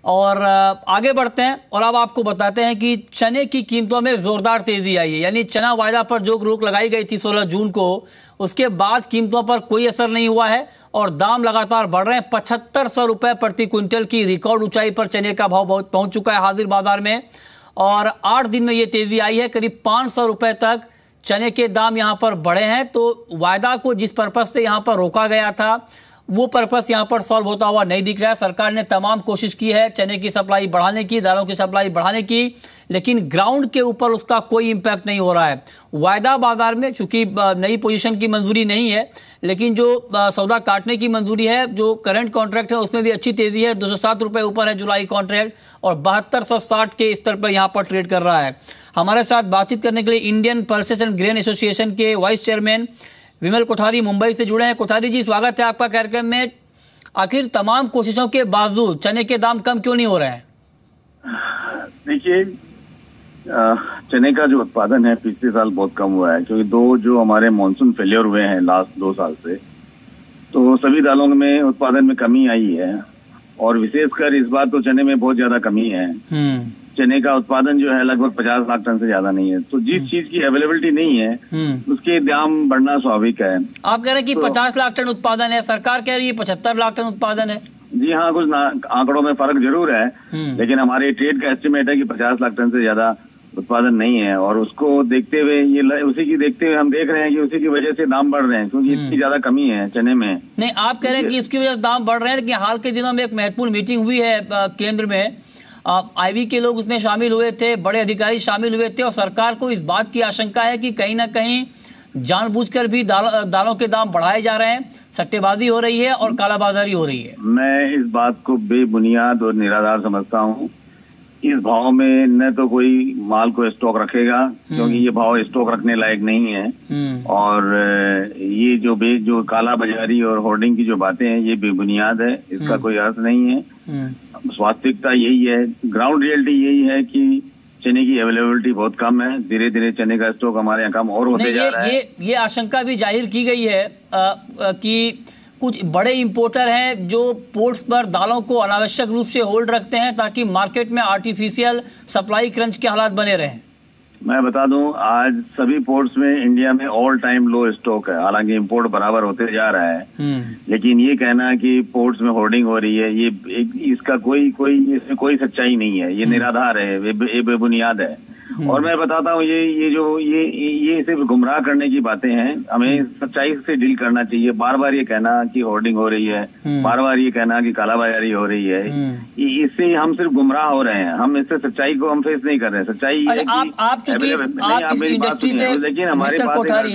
और आगे बढ़ते हैं और अब आपको बताते हैं कि चने की कीमतों में जोरदार तेजी आई है। यानी चना वायदा पर जो रोक लगाई गई थी 16 जून को, उसके बाद कीमतों पर कोई असर नहीं हुआ है और दाम लगातार बढ़ रहे हैं। 7500 रुपए प्रति क्विंटल की रिकॉर्ड ऊंचाई पर चने का भाव पहुंच चुका है हाजिर बाजार में और 8 दिन में यह तेजी आई है। करीब 500 रुपए तक चने के दाम यहां पर बढ़े हैं। तो वायदा को जिस पर्पज से यहां पर रोका गया था वो पर्पस यहां पर सॉल्व होता हुआ नहीं दिख रहा है। सरकार ने तमाम कोशिश की है चने की सप्लाई बढ़ाने की, दालों की सप्लाई बढ़ाने की, लेकिन ग्राउंड के ऊपर उसका कोई इंपैक्ट नहीं हो रहा है। वायदा बाजार में चूंकि नई पोजीशन की मंजूरी नहीं है, लेकिन जो सौदा काटने की मंजूरी है, जो करंट कॉन्ट्रैक्ट है उसमें भी अच्छी तेजी है। 207 रुपए ऊपर है जुलाई कॉन्ट्रैक्ट और 7260 के स्तर पर यहां पर ट्रेड कर रहा है। हमारे साथ बातचीत करने के लिए Indian pulses and grain association के वाइस चेयरमैन विमल कोठारी मुंबई से जुड़े हैं। कोठारी जी, स्वागत है आपका कार्यक्रम में। आखिर तमाम कोशिशों के बावजूद चने के दाम कम क्यों नहीं हो रहे हैं? देखिए, चने का जो उत्पादन है पिछले साल बहुत कम हुआ है, क्योंकि जो हमारे मानसून फेलियर हुए हैं लास्ट 2 साल से, तो सभी दालों में उत्पादन में कमी आई है और विशेषकर इस बार तो चने में बहुत ज्यादा कमी है। चने का उत्पादन जो है लगभग 50 लाख टन से ज्यादा नहीं है। तो जिस चीज की अवेलेबिलिटी नहीं है उसके दाम बढ़ना स्वाभाविक है। आप कह रहे हैं कि 50 लाख टन उत्पादन है, सरकार कह रही है 75 लाख टन उत्पादन है। जी हाँ, कुछ आंकड़ों में फर्क जरूर है, लेकिन हमारे ट्रेड का एस्टिमेट है कि 50 लाख टन से ज्यादा उत्पादन नहीं है और उसको देखते हुए देखते हुए हम देख रहे हैं कि उसी की वजह से दाम बढ़ रहे हैं, क्योंकि इतनी ज्यादा कमी है चने में। नहीं, आप कह रहे हैं कि इसकी वजह से दाम बढ़ रहे हैं, लेकिन हाल के दिनों में एक महत्वपूर्ण मीटिंग हुई है केंद्र में, आईवी के लोग उसमें शामिल हुए थे, बड़े अधिकारी शामिल हुए थे और सरकार को इस बात की आशंका है कि कहीं ना कहीं जानबूझकर भी दालों के दाम बढ़ाए जा रहे हैं, सट्टेबाजी हो रही है और कालाबाजारी हो रही है। मैं इस बात को बेबुनियाद और निराधार समझता हूँ। इस भाव में न तो कोई माल को स्टॉक रखेगा, क्योंकि ये भाव स्टॉक रखने लायक नहीं है, और ये जो काला बाजारी और होर्डिंग की जो बातें हैं ये बेबुनियाद है, इसका कोई अर्थ नहीं है। वास्तविकता यही है, ग्राउंड रियलिटी यही है कि चने की अवेलेबिलिटी बहुत कम है। धीरे धीरे चने का स्टॉक हमारे यहाँ कम और होते जा रहा है। ये आशंका भी जाहिर की गई है कि कुछ बड़े इंपोर्टर हैं जो पोर्ट्स पर दालों को अनावश्यक रूप से होल्ड रखते हैं ताकि मार्केट में आर्टिफिशियल सप्लाई क्रंच के हालात बने रहें। मैं बता दूं, आज सभी पोर्ट्स में इंडिया में ऑल टाइम लो स्टॉक है। हालांकि इंपोर्ट बराबर होते जा रहा है, लेकिन ये कहना कि पोर्ट्स में होर्डिंग हो रही है, इसका इसमें कोई सच्चाई नहीं है। ये निराधार है, ये बेबुनियाद है। और मैं बताता हूँ, ये सिर्फ गुमराह करने की बातें हैं। हमें सच्चाई से डील करना चाहिए। बार बार ये कहना कि होर्डिंग हो रही है, बार बार ये कहना कि कालाबाजारी हो रही है, इससे हम सिर्फ गुमराह हो रहे हैं। हम इससे सच्चाई को हम फेस नहीं कर रहे हैं। सच्चाई आप इस इंडस्ट्री से, लेकिन हमारे कोठारी,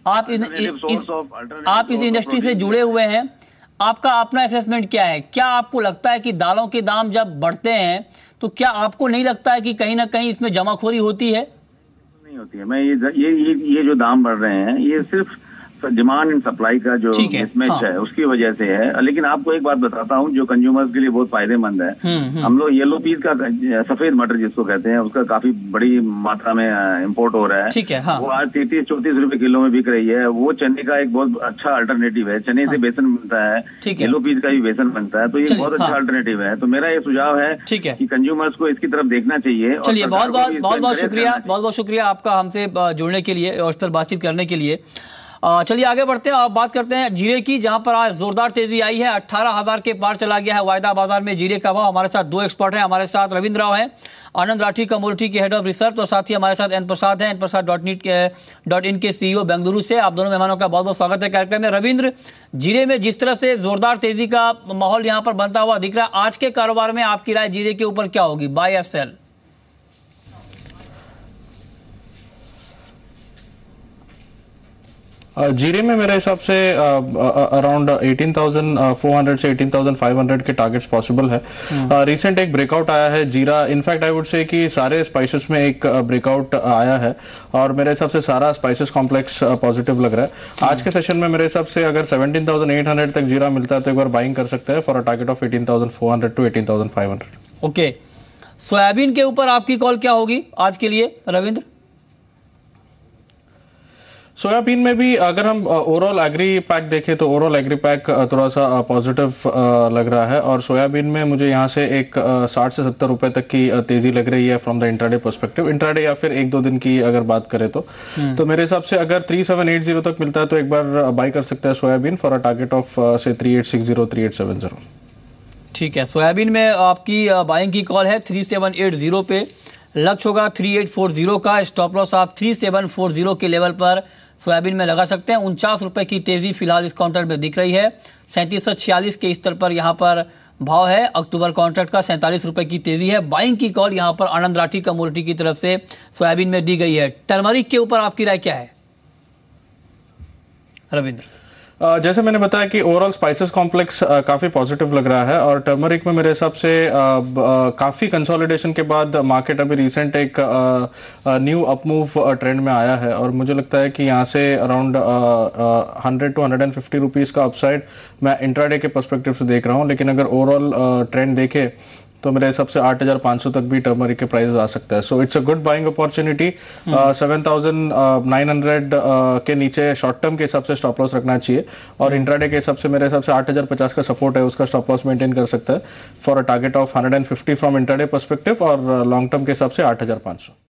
आप इस इंडस्ट्री से जुड़े हुए हैं, आपका अपना असेसमेंट क्या है? क्या आपको लगता है कि दालों के दाम जब बढ़ते हैं तो क्या आपको नहीं लगता है कि कहीं ना कहीं इसमें जमाखोरी होती है? नहीं होती है। मैं ये जो दाम बढ़ रहे हैं ये सिर्फ डिमांड एंड सप्लाई का जो मिसमैच है उसकी वजह से है। लेकिन आपको एक बात बताता हूँ जो कंज्यूमर्स के लिए बहुत फायदेमंद है। हम लोग येलो पीस का, सफेद मटर जिसको कहते हैं, उसका काफी बड़ी मात्रा में इंपोर्ट हो रहा है। ठीक है, हाँ। वो आज 33-34 रुपए किलो में बिक रही है। वो चने का एक बहुत अच्छा अल्टरनेटिव है। चने से बेसन बनता है, येलो पीस का भी बेसन बनता है, तो ये बहुत अच्छा अल्टरनेटिव है। तो मेरा ये सुझाव है कि कंज्यूमर्स को इसकी तरफ देखना चाहिए। चलिए, बहुत शुक्रिया आपका हमसे जुड़ने के लिए और इस पर बातचीत करने के लिए। चलिए आगे बढ़ते हैं। अब बात करते हैं जीरे की, जहां पर आज जोरदार तेजी आई है। 18,000 के पार चला गया है वायदा बाजार में जीरे का भाव। हमारे साथ 2 एक्सपर्ट हैं। हमारे साथ रविंद्र राव हैं, Anand Rathi commodity head of ऑफ रिसर्च, और साथ ही हमारे साथ एन प्रसाद हैं, nprasad.in के CEO बेंगलुरु से। आप दोनों मेहमानों का बहुत बहुत स्वागत है कार्यक्रम में। रविंद्र, जीरे में जिस तरह से जोरदार तेजी का माहौल यहाँ पर बनता हुआ दिख रहा है, आज के कारोबार में आपकी राय जीरे के ऊपर क्या होगी, बाय या सेल? जीरे में मेरे हिसाब से अराउंड 18,400 से 18,500 के टारगेट्स पॉसिबल है। रिसेंट एक ब्रेकआउट आया है जीरा, इनफैक्ट आई वुड से कि सारे स्पाइसेस में एक ब्रेकआउट आया है और मेरे हिसाब से सारा स्पाइसेस कॉम्प्लेक्स पॉजिटिव लग रहा है। आज के सेशन में मेरे हिसाब से अगर 17,800 तक जीरा मिलता है तो एक बार बाइंग कर सकते हैं for a target of 18,400 to 18,500। Okay, soybean के ऊपर आपकी कॉल क्या होगी आज के लिए रविंद्र? सोयाबीन में भी अगर हम ओवरऑल एग्री पैक देखें तो ओवरऑल एग्री पैक थोड़ा सा पॉजिटिव लग रहा है, और सोयाबीन में मुझे यहाँ से एक 60 से 70 रुपए तक की तेजी लग रही है from the intraday perspective. Intraday या फिर 1-2 दिन की अगर बात करें तो मेरे हिसाब से अगर 3780 तक मिलता है तो एक बार बाय कर सकता है soybean for a target of से 3860 3870। ठीक है, सोयाबीन में आपकी बाइंग की कॉल है 3780 पे, लक्ष्य होगा 3840 का, स्टॉप लॉस आप 3740 के लेवल पर सोयाबीन में लगा सकते हैं। 49 रुपए की तेजी फिलहाल इस काउंटर में दिख रही है। 3746 के स्तर पर यहां पर भाव है। अक्टूबर कॉन्ट्रैक्ट का 47 रुपए की तेजी है। बाइंग की कॉल यहां पर आनंद राठी कमोडिटी की तरफ से सोयाबीन में दी गई है। टर्मरिक के ऊपर आपकी राय क्या है रविंद्र? जैसे मैंने बताया कि ओवरऑल स्पाइसेस कॉम्प्लेक्स काफ़ी पॉजिटिव लग रहा है, और टर्मरिक में मेरे हिसाब से काफ़ी कंसोलिडेशन के बाद मार्केट अभी रिसेंट एक न्यू अपमूव ट्रेंड में आया है, और मुझे लगता है कि यहाँ से अराउंड 100 to 150 रुपीज़ का अपसाइड मैं इंट्राडे के पर्सपेक्टिव से देख रहा हूँ। लेकिन अगर ओवरऑल ट्रेंड देखे तो मेरे हिसाब से 8500 तक भी टर्मरिक के प्राइस आ सकता है। So it's a good buying opportunity. 7900 के नीचे शॉर्ट टर्म के हिसाब से स्टॉप लॉस रखना चाहिए, और इंट्राडे के हिसाब से मेरे हिसाब से 8050 का सपोर्ट है, उसका स्टॉप लॉस मेंटेन कर सकता है for a target of 150 from intraday perspective, और लॉन्ग टर्म के हिसाब से 8500।